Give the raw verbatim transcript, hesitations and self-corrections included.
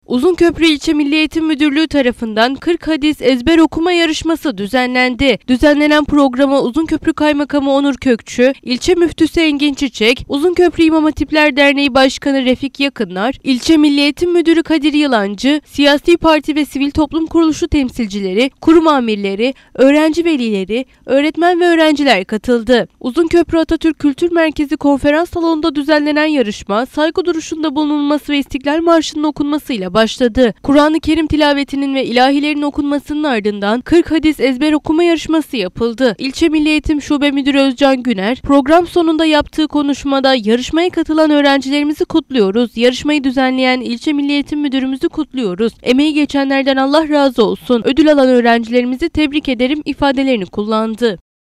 Uzunköprü İlçe Milli Eğitim Müdürlüğü tarafından kırk hadis ezber okuma yarışması düzenlendi. Düzenlenen programa Uzunköprü Kaymakamı Onur Kökçü, İlçe Müftüsü Engin Çiçek, Uzunköprü İmam Hatipler Derneği Başkanı Refik Yakınlar, İlçe Milli Eğitim Müdürü Kadir Yılancı, siyasi parti ve sivil toplum kuruluşu temsilcileri, kurum amirleri, öğrenci velileri, öğretmen ve öğrenciler katıldı. Uzunköprü Atatürk Kültür Merkezi konferans salonunda düzenlenen yarışma, saygı duruşunda bulunulması ve İstiklal Marşı'nın okunmasıyla başladı. Kur'an-ı Kerim tilavetinin ve ilahilerin okunmasının ardından kırk hadis ezber okuma yarışması yapıldı. İlçe Milli Eğitim Şube Müdürü Özcan Güner, program sonunda yaptığı konuşmada yarışmaya katılan öğrencilerimizi kutluyoruz. Yarışmayı düzenleyen İlçe Milli Eğitim Müdürümüzü kutluyoruz. Emeği geçenlerden Allah razı olsun. Ödül alan öğrencilerimizi tebrik ederim ifadelerini kullandı.